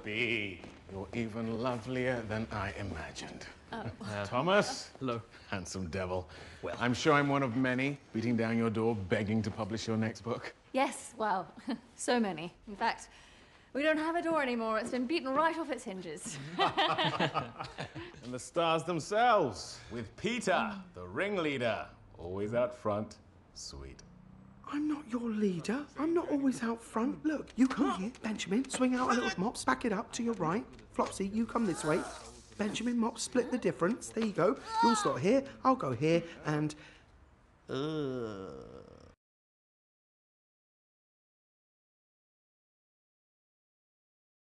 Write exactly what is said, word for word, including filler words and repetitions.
be. You're even lovelier than I imagined. Oh. Uh, Thomas? Hello. Handsome devil. Well, I'm sure I'm one of many beating down your door begging to publish your next book. Yes, well, so many. In fact, we don't have a door anymore. It's been beaten right off its hinges. And the stars themselves, with Peter, the ringleader, always out front. Sweet. I'm not your leader. I'm not always out front. Look, you come here, Benjamin, swing out a little mop, back it up to your right. Flopsy, you come this way. Benjamin, mop, split the difference. There you go. You'll start here, I'll go here, and... Uh...